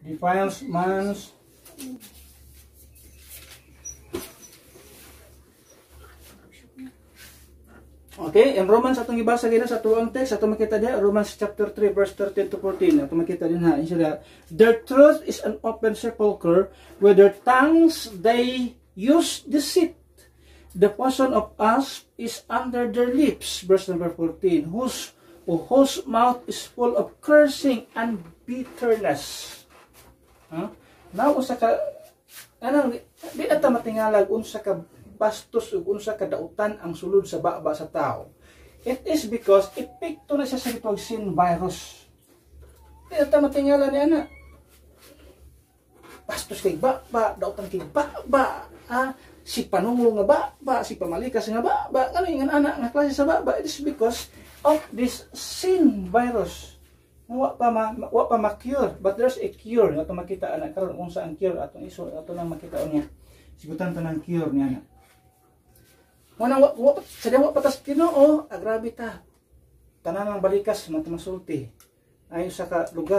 defiles man's okay, in Romans atong gibasa gina sa tuang text ato makita diha Romans chapter 3 verse 13 to 14 ato makita din ha insya their truth is an open sepulchre with their tongues they use deceit. The poison of us is under their lips, verse number 14, whose mouth is full of cursing and bitterness. Now unsa ka anang di ata matingalag unsa ka bastos ug unsa ka dautan ang sulod sa baba sa tao. It is because epekto na siya sa gitawag sin virus. Di ata matingala ni ana. Bastos kay baba, dautan kay baba, si panungo nga baba, si pamalikas nga baba, ano yung anak nga klase sa baba. It is because of this sin virus. Wa pa ma-cure, but there's a cure. Ato makita ana karon unsa ang cure atong iso ato nang makita unya. Sigutan tanang cure niya ana. Muna sadya patas Ginoo, grabe ta. Tanan ng balikas matamasulti. Ayo sa ka lugar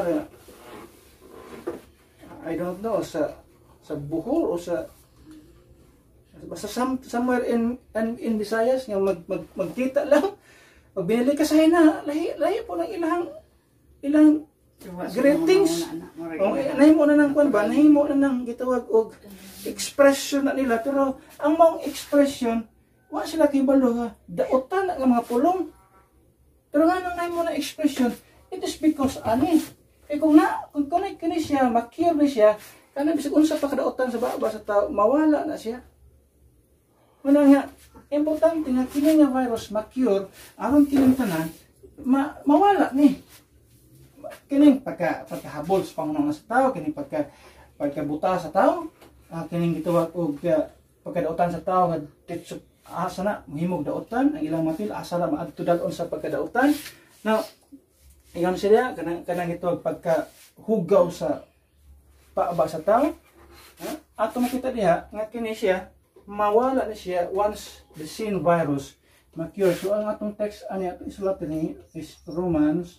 I don't know sa Bohol o sa basta somewhere in Visayas nga magkita lang. Pag binili ka sa hina, lahi po ng ilang greetings. Nahimo na ng kwan ba? Nahimo na ng gitawag og expression na nila. Pero ang mong expression wa sila kibalo ha. Dautan nga mga pulong. Pero nga nang nahimo na expression, it is because ani. Kung kini siya, makir ni siya, kana bisag unsa pa kadautan sa baba sa tao, mawala na siya. Muna nga, importante nga kini nga virus makure aron kining tanan mawala ni. Kining pagkahabol sa pangunang sa tao, kining pagkabuta sa tao, kining gitawag og pagkadautan sa tao nga asa na mahimog dautan ang ilang mapil asa na maadto dalon sa pagkadautan. Now iyon sila kanang gitawag pagkahugaw sa paaba sa tao. Ato makita diha nga kini siya mawala na siya once the sin virus ma-cure. So ang atong text ani ato isulat ni is Romans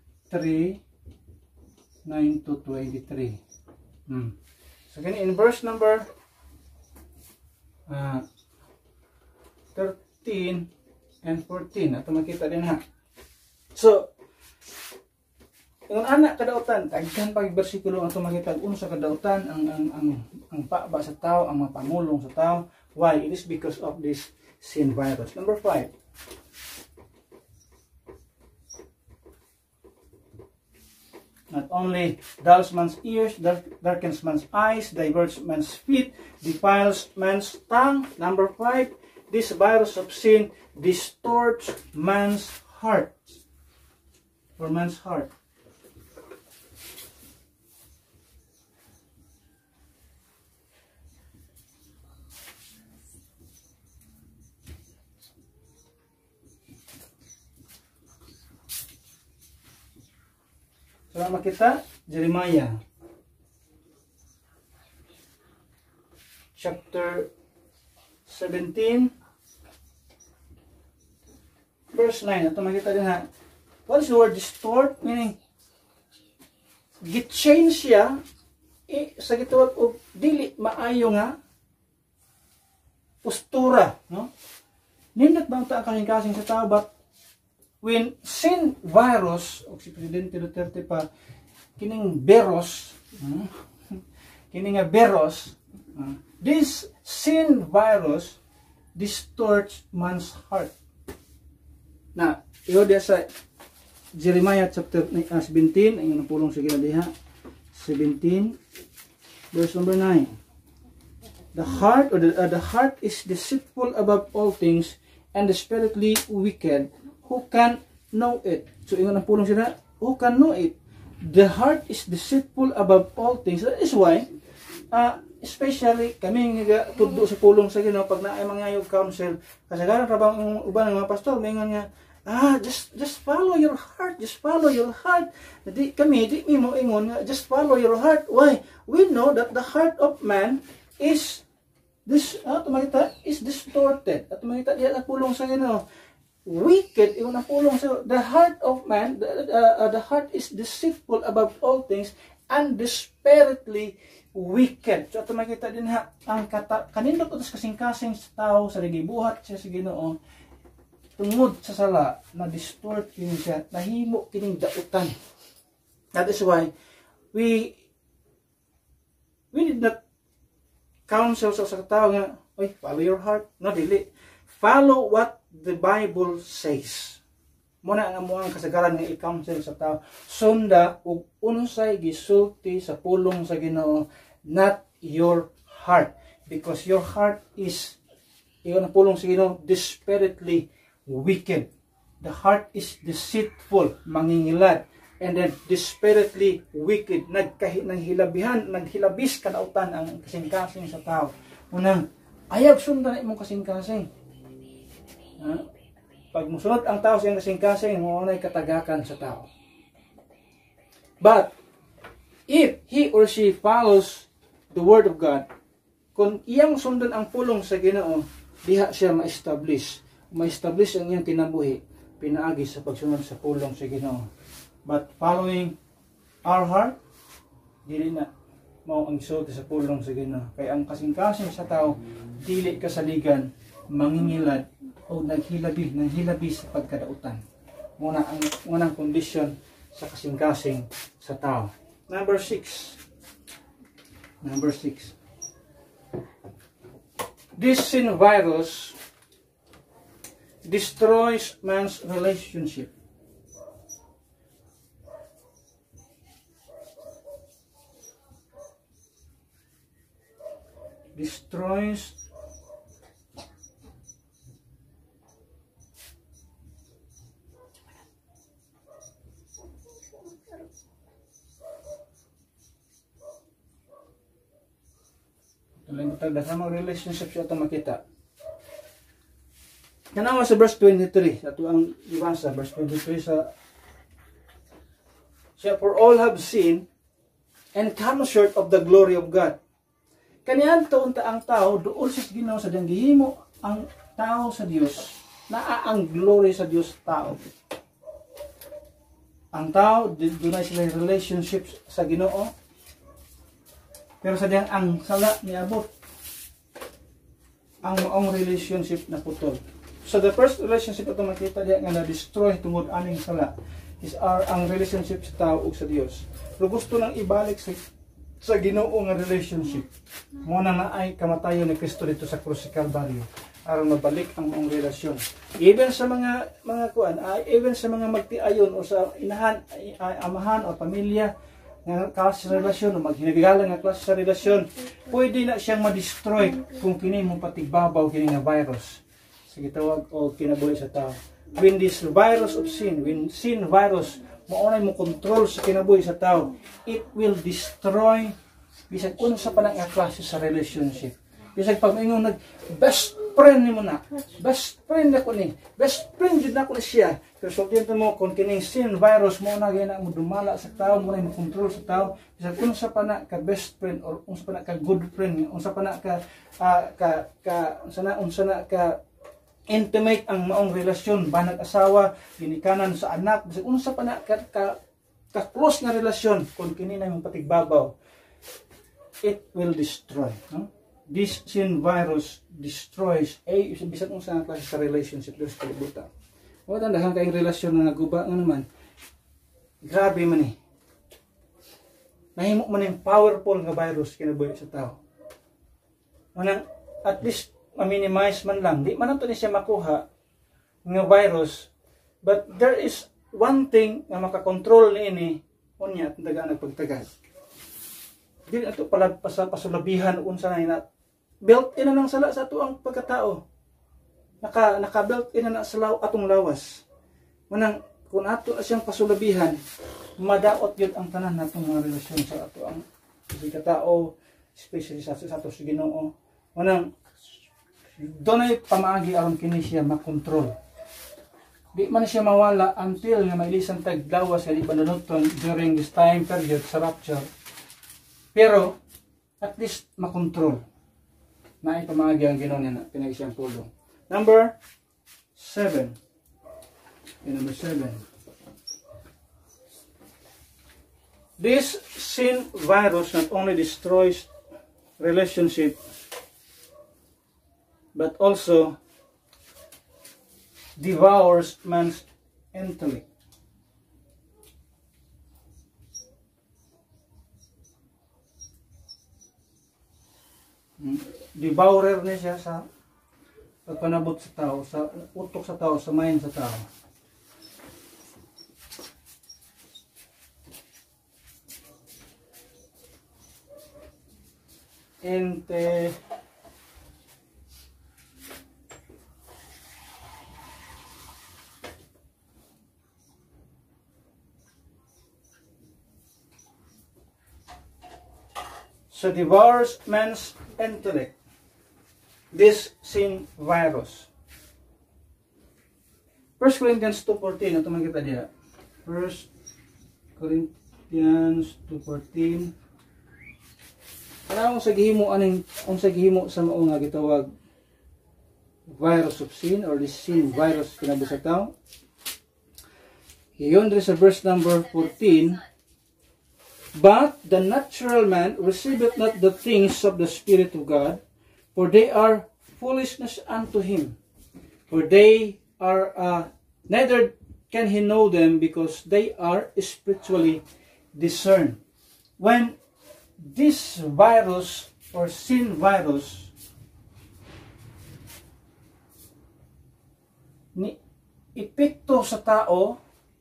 3:9 to 23. So kini in verse number 13 and 14 ato makita din ha. So ang anak kadautan daghan pag bersikulo ato makita unsa kadautan ang paaba sa tao, ang mga pamulong sa tao. Why? It is because of this sin virus. Number 5. Not only dulls man's ears, darkens man's eyes, diverts man's feet, defiles man's tongue. Number 5. This virus of sin distorts man's heart. For man's heart. So makita Jeremiah chapter 17 verse 9. Ito makita din ha. What is the word distort? Meaning git-change siya sa gitawag og dili maayo nga postura, no? Nindot bang ta kasing-kasing sa tao, but when sin virus o si Presidente Duterte pa kining beros kining nga beros this sin virus distorts man's heart. Na iyo dia sa Jeremiah chapter 17 ang napulong sa diha 17 verse number 9. The heart is deceitful above all things and desperately wicked. Who can know it? So, ingon ang pulong sila, who can know it? The heart is deceitful above all things. That is why, especially kami nga tudlo sa pulong sa Ginoo pag naay mangayog counsel, kasagaran ra bang uban ng mga pastor mingon nga, just follow your heart, just follow your heart. Di mo ingon nga, just follow your heart. Why? We know that the heart of man is distorted. At makita diya ang pulong sa Ginoo. Wicked, yung napulong sa the heart of man, the heart is deceitful above all things and desperately wicked. So ato makita din ha, ang kanindot utos kasing-kasing sa tao sa nagibuhat siya sa Ginoo tungod sa sala na distort kini siya, nahimo kining dautan. That is why we did not counsel sa tao nga, oy, follow your heart. No, dili. Follow what the Bible says. Muna ang amuang kasagaran nga i-counsel sa tao. Sunda ug unsay gisulti sa pulong sa Ginoo, not your heart. Because your heart is, iyon ang pulong sa Ginoo, desperately wicked. The heart is deceitful, mangingilad, and then desperately wicked. Naghilabis kanautan ang kasing-kasing sa tao. Unang, ayaw sundan na imong kasing-kasing. Pag musunod ang tao sa iyang kasing-kasing, muna katagakan sa tao. But, if he or she follows the Word of God, kung iyang sundan ang pulong sa Ginoo, diha siya ma-establish ang iyang kinabuhi, pinaagi sa pagsunod sa pulong sa Ginoo. But following our heart, dili na mao ang isulti sa pulong sa Ginoo. Kaya ang kasing-kasing sa tao, dili kasaligan, mangingilad, o nanghilabi sa pagkadautan. Unang kondisyon sa kasing-kasing sa tao. Number 6. This sin virus destroys man's relationship. Destroys sa relationship siya ito makita. Kanawa sa verse 23, sa ito ang ibasa, verse 23 sa siya, for all have sinned and come short of the glory of God. Kaniyan taunta ang tao, doon sa Ginoo sa diyang gihimo ang tao sa Dios, naa ang glory sa Dios tao. Ang tao, doon ay sila relationship sa Ginoo, pero sa diyang ang sala niabot, ang maong relationship na putol. So the first relationship ito makita diya nga na-destroy tungod aning sala is ang relationship sa tao ug sa Dios. Pero gusto lang ibalik sa Ginoo nga relationship. Muna na ay kamatayon ni Kristo dito sa krus sa Kalbaryo aron mabalik ang maong relasyon. Even sa mga kuan, even sa mga magtiayon o sa inahan, amahan o pamilya nga klase sa relasyon o maghinabigalan nga klase sa relasyon, pwede na siyang ma-destroy kung kini mo patigbabaw kini nga virus sa gitawag o kinabuhi sa tao. When this virus of sin, when sin virus maunay mo control sa kinabuhi sa tao, it will destroy bisag unsa pa nang klase sa relationship. Bisag pag ingon best friend nimo na, best friend ako ni, best friend jud nako na siya. Pero so dito mo kung kining sin virus mo na gina mo dumala sa tao, mo na mo control sa tao, bisag unsa pa na ka best friend or unsa pa na ka good friend, unsa pa na unsa na ka intimate ang maong relasyon, banag asawa, ginikanan sa anak, bisag unsa pa na ka close nga relasyon kung kini na yung patigbabaw, it will destroy. No? This sin virus destroys bisag unsa nga klase sa relationship sa kalibutan. O tandahan kay relasyon nga naguba nga naman. Grabe man eh. Nahimo man yung powerful nga virus kinabuhi sa tao. Manang at least ma-minimize man lang. Di man nato ni siya makuha nga virus. But there is one thing nga makakontrol niini unya at daga nagpagtagal. Di ato pala pasulabihan unsa na built in na ng sala sa ato ang pagkatao. Naka-built in na sa atong lawas. Manang kung ato siyang pasulabihan, madaot yun ang tanan natong mga relasyon sa ato ang pagkatao, especially sa ato sa Ginoo. Manang doon ay pamaagi aron kini siya makontrol. Di man siya mawala until nga mailisan taglawas nga di panunuton during this time period sa rapture. Pero at least makontrol. Na ay pamaagi ang Ginoo niya na pinagi siyang pulong. Number 7. Number 7. This sin virus not only destroys relationship, but also devours man's intellect. Devourer niya siya sa pagpanabot sa tao, sa utok sa tao, sa mind sa tao. So devours man's intellect. This sin virus. 1 Corinthians 2:14, ito man kita diha. 1 Corinthians 2:14. Ano sa gihimo sa mao nga gitawag virus of sin or the sin virus kinabuhi sa tao. Iyon sa verse number 14. But the natural man receiveth not the things of the Spirit of God, for they are foolishness unto him. For they are neither can he know them, because they are spiritually discerned. When this virus or sin virus ni epekto sa tao,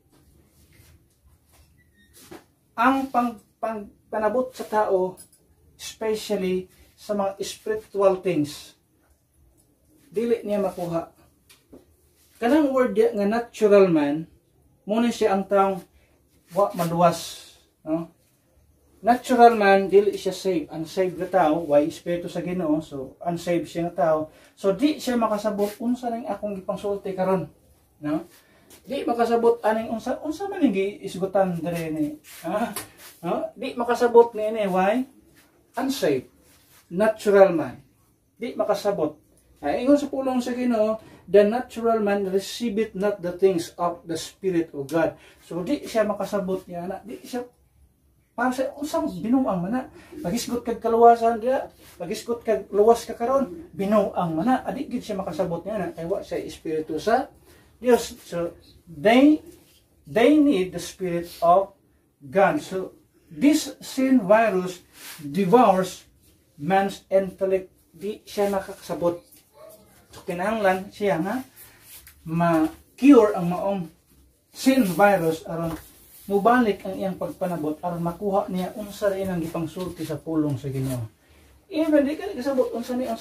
ang panabot sa tao, especially sa mga spiritual things, dili niya makuha. Kanang word nga natural man, muna siya ang taong maluwas. No? Natural man, dili siya saved. Unsaved na tao, why espiritu sa Ginoo, so unsaved siya na tao. So di siya makasabot unsa ning akong gipangsulti karon. No? Di makasabot aning unsa man ning giisgutan dire ni. Di makasabot ni why? Unsaved. Natural man. Di makasabot. Ay ingon sa pulong sa Ginoo, the natural man receiveth not the things of the Spirit of God. So di siya makasabot niya na, di siya para sa unsang binuang mana. Pagisgot kag kaluwasan dia, pagisgot kag luwas ka karon, binuang mana. Adi gid siya makasabot niya na kay wa siya espiritu sa Dios. So they need the Spirit of God. So this sin virus devours man's intellect. Di siya nakakasabot. So kinahanglan siya nga ma-cure ang maong sin virus aron mubalik ang iyang pagpanabot aron makuha niya unsa rin ang gipangsulti sa pulong sa Ginoo. Even di ka kasabot unsa ni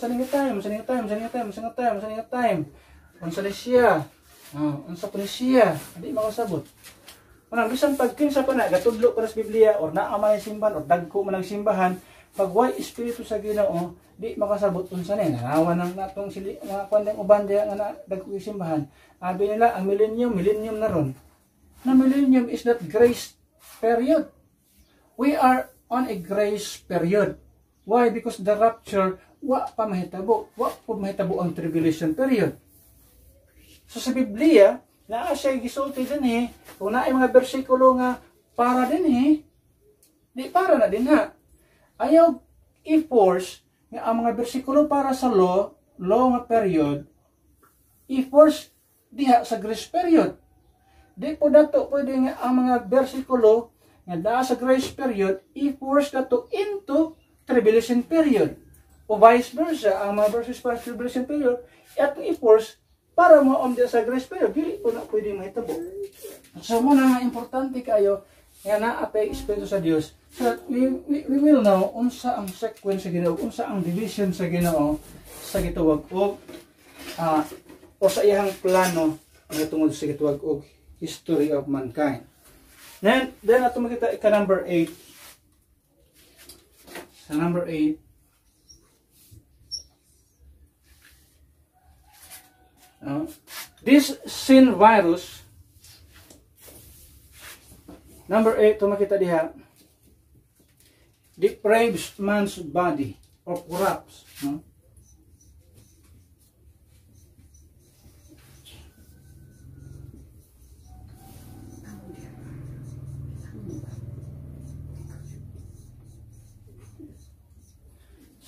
time. Unsa ni siya? Unsa pa ni siya? Di makasabot. Manang bisan pag kinsa pa na gatudlo pa sa Biblia or naa man simbahan or dagko man ang simbahan, pag way espiritu sa Ginoo, di makasabot unsa ni nanawan nang natong sili mga kwandang uban diha nga dagko simbahan. Abi nila ang millennium na ron. Na millennium is not grace period. We are on a grace period. Why? Because the rapture wa pa mahitabo ang tribulation period. So sa Biblia, naa siya gisulti dinhi, kung naay mga bersikulo nga para dinhi, di para na din ha. Ayaw i-force nga ang mga bersikulo para sa law nga period, i-force diha sa grace period. Di po dato pwede nga ang mga bersikulo nga daa sa grace period, i-force dato into tribulation period. O vice versa, ang mga verses para tribulation period, at i-force para mo sa grace period, dili po na pwede mahitabo. So muna nga importante kayo nga naapay espiritu sa Dios, so that we will know unsa ang sequence sa Ginoo, unsa ang division sa Ginoo sa gituwag og o sa iyang plano nga tungod sa gituwag og history of mankind. Then ato makita ika number 8. Sa number 8, this sin virus, number 8, ito makita diha, depraves man's body or corrupts.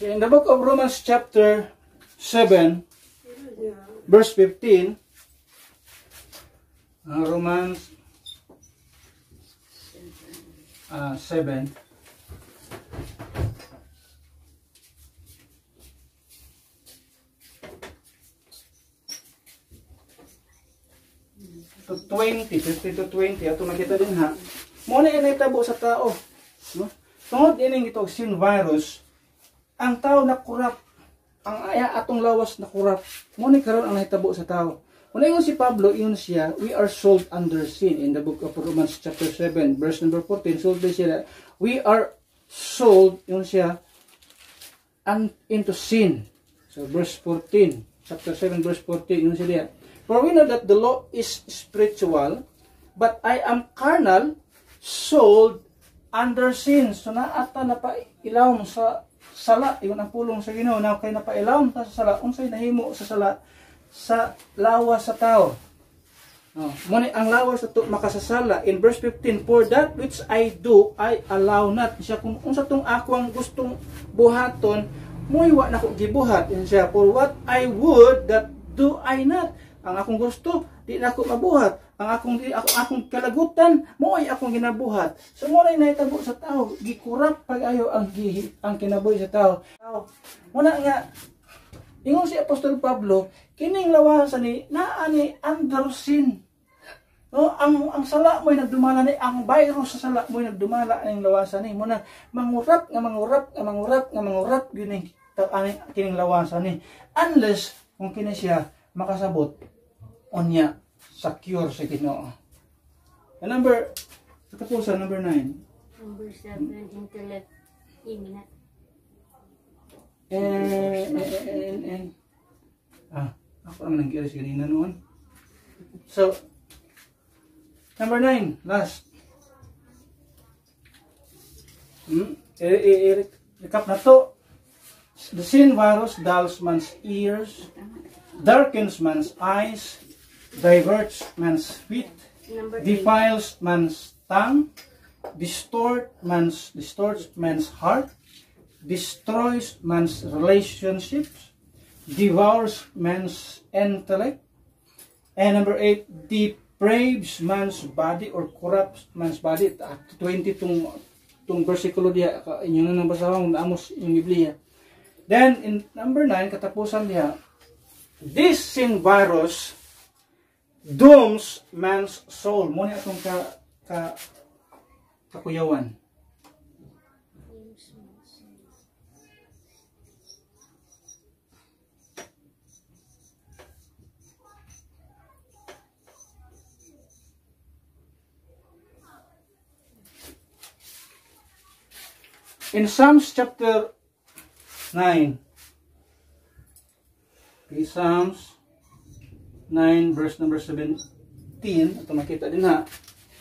So in the book of Romans chapter 7, verse 15, Romans 7, to 20, 15 to 20, ato makita din ha. Muna yung naitabo sa tao. No? Tungod ining ito, sin virus, ang tao na kurap, ang aya atong lawas na kurap, muna karon ang naitabo sa tao. Muna yung si Pablo, yun siya, we are sold under sin. In the book of Romans chapter 7, verse number 14, sold by siya, we are sold, yun siya, into sin. So verse 14, chapter 7, verse 14, yun siya. For we know that the law is spiritual, but I am carnal, sold under sin. So naata na pa ilawom sa sala, yun ang pulong sa Ginoo, na kay napailawom ta sa sala, unsay nahimo sa sala sa lawas sa tao. Muna ang lawas sa makasasala. In verse 15, for that which I do, I allow not. Siya kung unsa tong ako ang gustong buhaton, muiwa na ko gibuhat. Siya, for what I would, that do I not. Ang akong gusto, di na ako mabuhat. Ang akong kalagutan, mo'y akong ginabuhat. So muna nahitabo sa tao, gikurap pag-ayo ang kinabuhi sa tao. Muna nga, ingon si Apostol Pablo, kining lawasan ni naani under sin. No, ang sala mo'y nagdumala ni, ang virus sa sala mo'y nagdumala ning lawasan ni. Muna mangurap gini kining lawasan ni. Unless kung kini siya makasabot onya secure sa Ginoo. Number katapusan number 9. Number 7, intellect imminent. Ako naman nag-iris kanina noon. So, number 9, last. Recap na to. The sin virus dulls man's ears, darkens man's eyes, diverts man's feet, defiles man's tongue, distorts man's heart, destroys man's relationships, devours man's intellect, and number 8, depraves man's body or corrupts man's body. 20 tong versikulo diya, inyo na nabasahang naamos yung Biblia. Then in number 9, katapusan diya, this sin virus dooms man's soul. Muna itong kakuyawan. In Psalms chapter 9, okay, Psalms 9 verse number 17, ito makita din ha.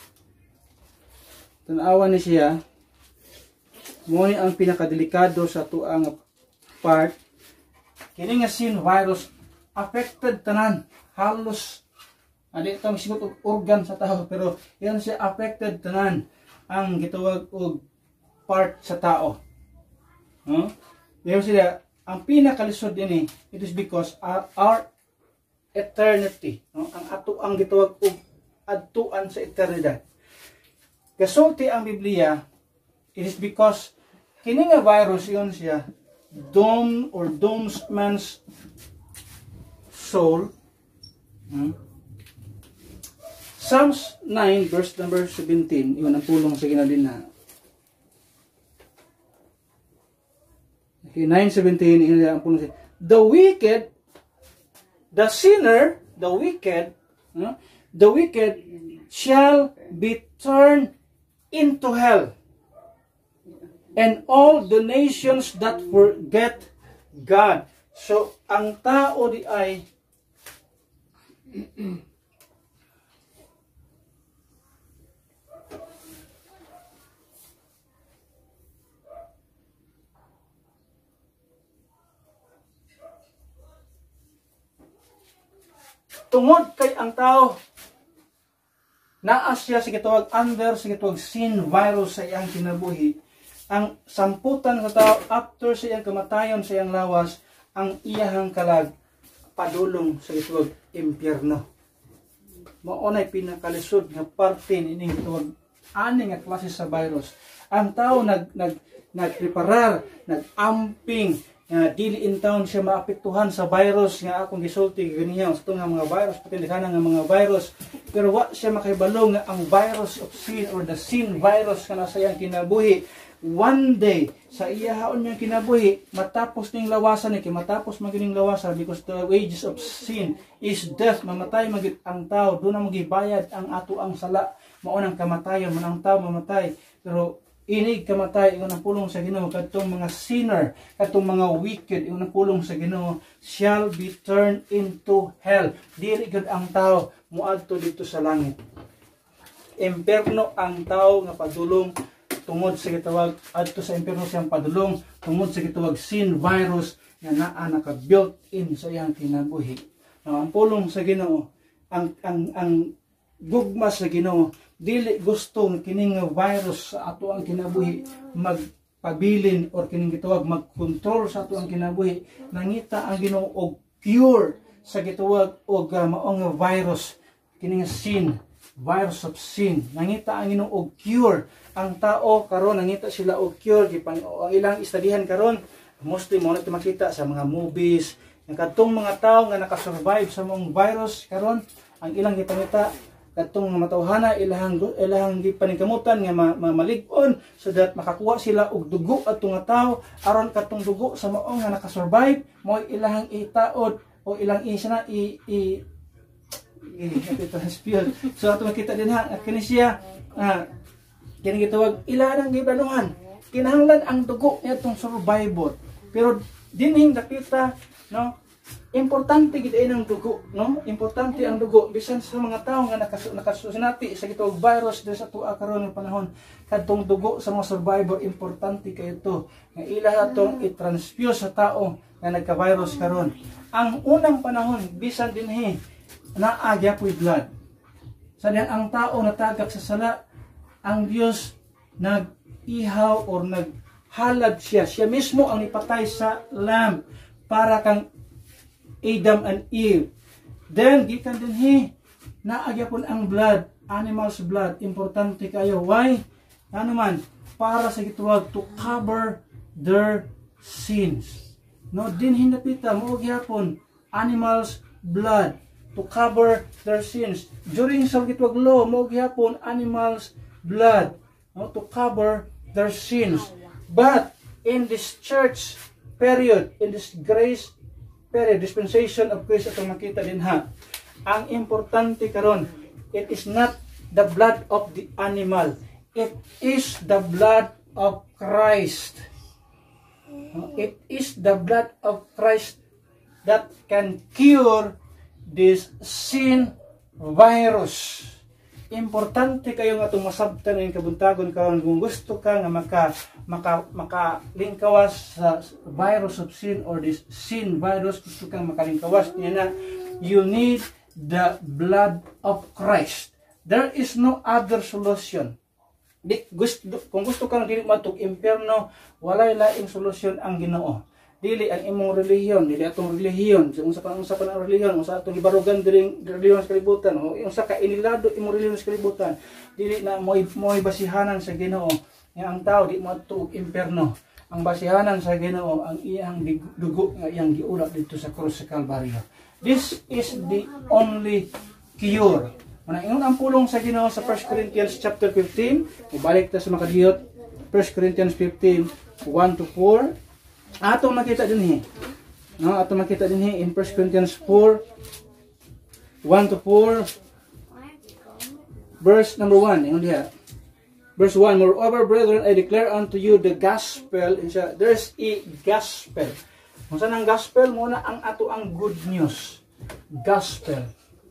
Tanawa ni siya, muna ang pinakadelikado sa tuang part. Kini nga sin virus affected tanan, halos adi itong sigot organ sa tao, pero yan siya affected tanan ang gitawag og part sa tao. Pero sila, ang pinakalisod din it is because our eternity, ang ato ang gitawag og adtuan sa eternidad. Kasulti ang Biblia, it is because kini nga virus yun siya dooms man's soul. Psalms 9 verse number 17, yun ang pulong sa ginalina. Okay, 9:17, yun ang pulong sa the wicked, the sinner, the wicked shall be turned into hell, and all the nations that forget God. So, ang tao di ay tungod kay ang tao naa siya sa gitawag under sa gitawag sin virus sa iyang kinabuhi, ang samputan sa tao after sa iyang kamatayon sa iyang lawas, ang iyahang kalag padulong sa gituwag impyerno. Mao nay pinakalisod nga parte nining gituwag ani nga klase sa virus. Ang tao nagpreparar, nagamping dili in town siya maapektuhan sa virus nga akong gisulti ganiya sa nga mga virus pati nga mga virus, pero wa siya makahibalo nga ang virus of sin or the sin virus nga nasa iyang kinabuhi one day sa iyahaon niyang kinabuhi matapos ning lawasan ni matapos magining lawasan, because the wages of sin is death, mamatay magit ang tao, do na magibayad ang ato ang sala, mao nang kamatayon man ang tao mamatay, pero inig kamatay ingon ang pulong sa Ginoo kadtong mga sinner, kadtong mga wicked ingon ang pulong sa Ginoo shall be turned into hell. Dili gud ang tao moadto dito sa langit. Impierno ang tao nga padulong tungod sa gitawag adto sa impierno siyang padulong tungod sa gitawag sin virus nga naa naka-built in sa iyang kinabuhi. Ang pulong sa Ginoo, ang gugma sa Ginoo, dili gustong kining virus sa ato ang kinabuhi magpabilin or kining gitawag mag-control sa ato ang kinabuhi. Nangita ang Ginoo og cure sa gitawag og maong virus kining sin, virus of sin. Nangita ang Ginoo og cure. Ang tao karon nangita sila og cure ang ilang istadihan karon mostly mo na makita sa mga movies ang kadtong mga tao nga nakasurvive sa mong virus karon ang ilang gipangita kadtong matawhana ilahang gipaningkamutan nga malig-on so that makakuha sila og dugo atong nga tao aron kadtong dugo sa mao nga nakasurvive mo ilahang itaod o ilang isana spill. So ato makita din ha kini siya kini gitawag ilang gibaluhan kinahanglan ang dugo nitong survivor, pero dinhing nakita no importante gid ang dugo, no? Importante ang dugo bisan sa mga tawo nga nakasunati sa gitawag virus diri sa tuwa karon nga panahon. Kadtong dugo sa mga survivor importante kay ito nga ila atong i-transfuse sa tao nga nagka-virus karon. Ang unang panahon bisan dinhi naa gyapon blood. Sa ang tao natagak sa sala, ang Dios nag-ihaw or naghalad siya. Siya mismo ang ipatay sa lamb para kang Adam and Eve. Then, gikan din naagyapon ang blood, animal's blood. Importante kayo. Why? Ano man? Para sa gituwag to cover their sins. No, din hinapita mo gyapon animal's blood to cover their sins. During sa gituwag law mo gyapon animal's blood, no, to cover their sins. But in this church period, in this grace period, dispensation of grace, atong makita din ha, ang importante karon, it is not the blood of the animal, it is the blood of Christ. It is the blood of Christ that can cure this sin virus. Importante kayo nga itong masabtan ng kabuntagon karon kung gusto ka nga makalingkawas sa virus of sin or this sin virus, gusto kang makalingkawas niya na, you need the blood of Christ. There is no other solution. Kung gusto kang dili matug impierno, walay laing solusyon ang Ginoo. Dili ang imong relihiyon, dili atong relihiyon, unsa pa ang relihiyon, unsa atong gibarugan diring relihiyon sa kalibutan, o unsa ka inilado imong relihiyon sa kalibutan, dili na mo'y basihanan sa Ginoo. Nga ang tao di mo tuog impierno. Ang basihanan sa Ginoo ang iyang dugo nga iyang giulak dito sa krus sa Kalbaryo. This is the only cure. Manang ingon ang pulong sa Ginoo sa 1 Corinthians chapter 15, ibalik ta sa makadiyot 1 Corinthians 15 1-4. Atong makita dinhi. No, atong makita dinhi in 1 Corinthians 4 1-4. Verse number 1, ingon diha. Verse 1, moreover, brethren, I declare unto you the gospel. There's a gospel. Kung saan ang gospel, muna ang ato ang good news. Gospel.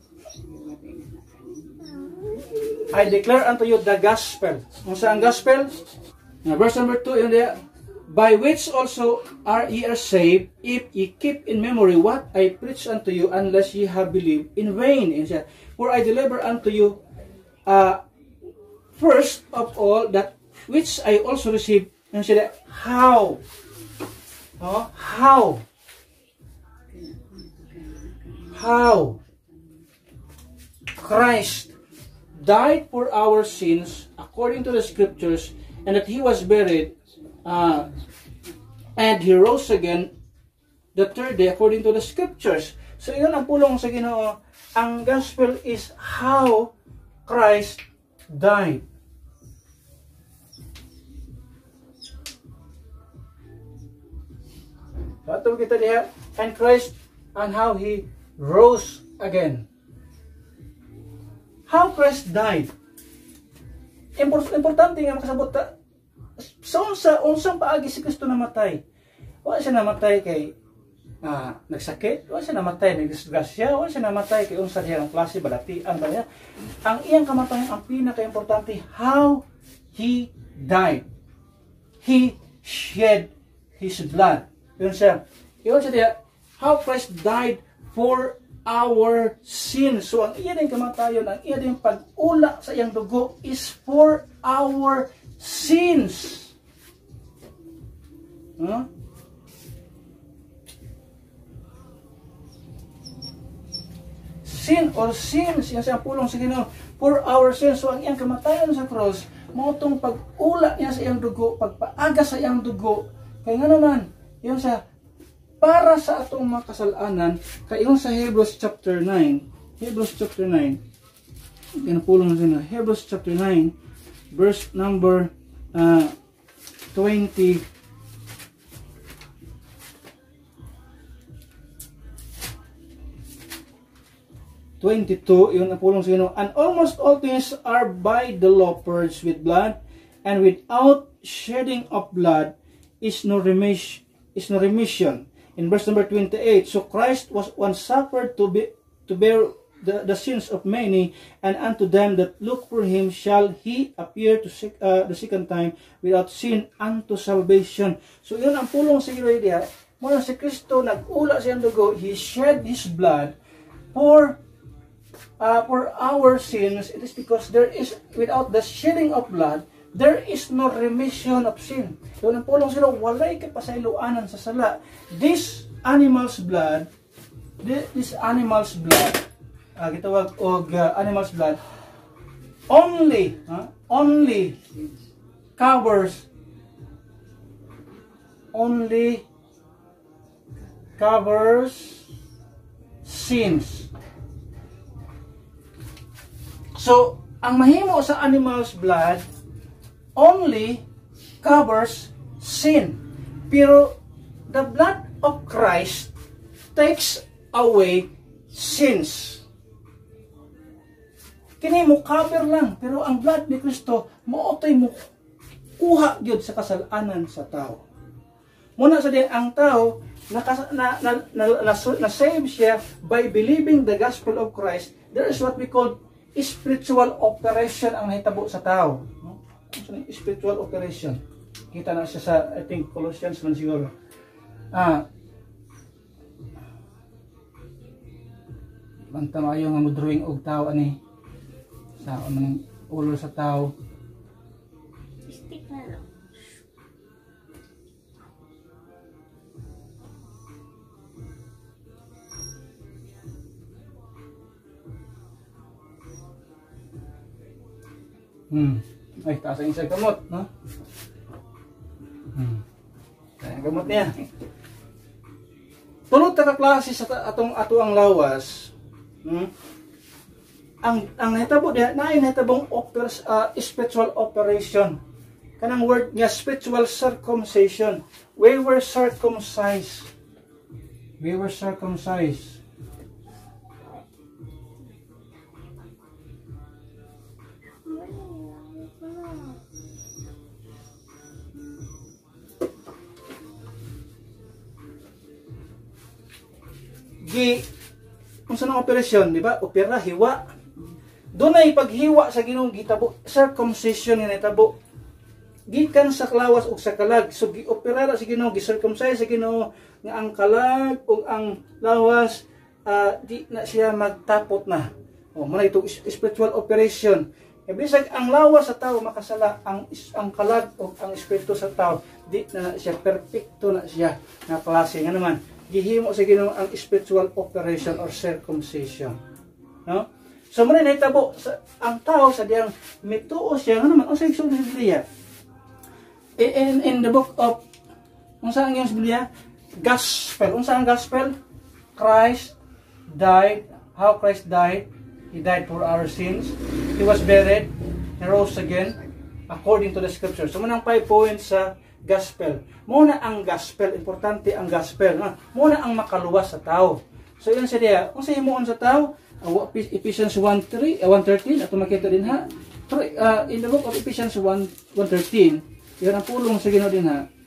I declare unto you the gospel. Kung saan ang gospel? Verse number 2, yun diha. By which also ye are saved, if ye keep in memory what I preach unto you, unless ye have believed in vain. For I deliver unto you first of all that which I also received, Yung siya, how? Oh, how? How Christ died for our sins according to the scriptures, and that He was buried, and He rose again the third day according to the scriptures. So yun ang pulong sa Ginoo. Ang gospel is how Christ died. So kita lihat, and Christ and how He rose again. How Christ died. Importante nga makasabot ta. So unsang paagi si Kristo namatay. Wala siya namatay kay nagsakit, wala siya namatay kay disgrasya, wala siya namatay kay unsa diha ang klase balatian ba niya. Ang iyang kamatayon ang pinaka-importante, how He died. He shed His blood. Yun siya diha, how Christ died for our sins. So ang iya din kamatayon, ang iya din pag-ula sa iyang dugo is for our sins. Sin or sins, yan siyang pulong sa Ginoo, for our sins. So ang iyang kamatayon sa cross, motong pag-ula niya sa iyang dugo, pagpaaga sa iyang dugo, kaya nga naman, yun sa para sa atong mga kasalanan, kaya yun sa Hebrews chapter 9, Hebrews chapter 9, pinapulong na Hebrews chapter 9, verse number 20, 22, yun ang pulong sa Ginoo. And almost all things are by the law purged with blood, and without shedding of blood is no remission. In verse number 28, so Christ was once suffered to bear the sins of many, and unto them that look for Him shall He appear the second time without sin unto salvation. So yun ang pulong sa Ginoo diha. Muna si Kristo nag-ula sa iyang dugo, He shed His blood for our sins. It is because there is, without the shedding of blood, there is no remission of sin. So ang pulong sila, walay kapasayloanan sa sala. This animal's blood, gitawag og animal's blood, only covers sins. So, ang mahimo sa animal's blood only covers sin. Pero the blood of Christ takes away sins. Kini mo cover lang, pero ang blood ni Kristo maotoy mo kuha gyud sa kasalanan sa tao. Muna sa din ang tao na-save siya by believing the gospel of Christ. There is what we call spiritual operation ang nahitabo sa tao. No? Spiritual operation. Kita na siya sa, I think, Colossians man siguro. Banta maayo nga mo-drawing og tao ani sa anong ulo sa tao. Stick na lang. Ay, taas ang isang gamot, no? Ang gamot niya. Tulad ka klase sa ato ang lawas. Ang nahitabo diha, nahitabong spiritual operation. Kanang word niya, spiritual circumcision. We were circumcised. We were circumcised. Kung saan ang operasyon, di ba? Opera, hiwa. Doon ay paghiwa sa Ginoo gitabo, circumcision ni natabo. Gikan sa klawas o sa kalag. So gi-opera sa Ginoo, gi-circumcise sa Ginoo nga ang kalag o ang lawas di na siya magtapot na. Muna ito spiritual operation. Kaya bisag ang lawas sa tao makasala, ang kalag o ang espiritu sa tao, di na siya, perfecto na siya na klase. Nga naman, gihimo sa Ginoo ang spiritual operation or circumcision. No? So muna nahitabo ang tao sa diyang mituo siya, nga naman, ang sa igsoon sa Biblia. In the book of, kung saan yung Biblia? Gospel. Kung saan gospel? Christ died. How Christ died? He died for our sins. He was buried. He rose again according to the scripture. So muna ang 5 points sa gospel. Muna ang gospel. Importante ang gospel. Muna ang makaluwas sa tao. So yun siya. Kung sa himuon sa tao, Ephesians 1:13 at makita din ha. In the book of Ephesians 1:13, yun ang pulong sa Ginoo din ha.